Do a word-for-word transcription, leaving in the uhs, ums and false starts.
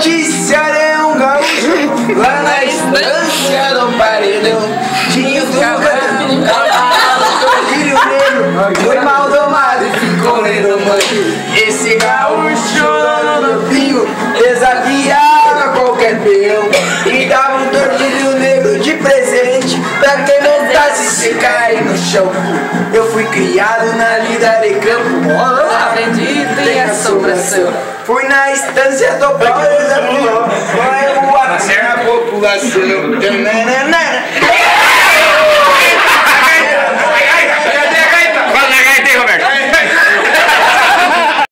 notícia de um gaúcho lá na estância do paredão. Tinha o cavalo, cavalo, tordilho negro, foi mal domado e ficou redomando. Esse gaúcho no pinho desafiava qualquer peão e dava um tordilho negro de presente pra quem voltasse se cair no chão. Eu fui criado na lida de campo, aprendi tem assombração. fui na estância do pau, desafio, vai voar a população.